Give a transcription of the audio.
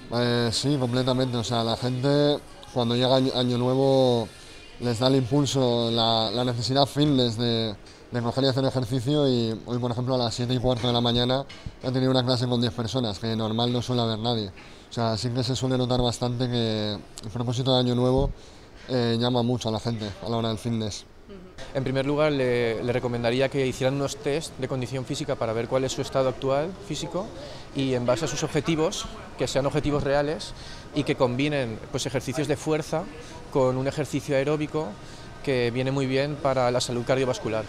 Sí, completamente. O sea, la gente cuando llega año nuevo les da el impulso, la necesidad fitness de coger y hacer ejercicio y hoy, por ejemplo, a las 7:15 de la mañana he tenido una clase con 10 personas, que normal no suele haber nadie. O sea, sí que se suele notar bastante que el propósito de año nuevo llama mucho a la gente a la hora del fitness. En primer lugar, le recomendaría que hicieran unos test de condición física para ver cuál es su estado actual físico y en base a sus objetivos, que sean objetivos reales y que combinen pues, ejercicios de fuerza con un ejercicio aeróbico que viene muy bien para la salud cardiovascular.